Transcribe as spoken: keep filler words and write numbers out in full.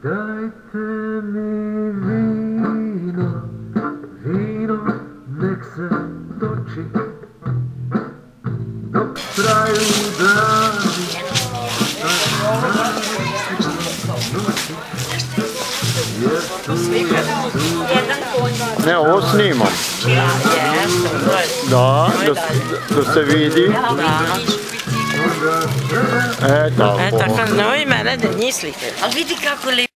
Dajte mi vino, vino nek se toči, dok traju dani, jer tu je tu. Ne, ovo snimam. Da, da se vidi. E, tako. E, tako, no i mene da nji slike. Ali vidi kako li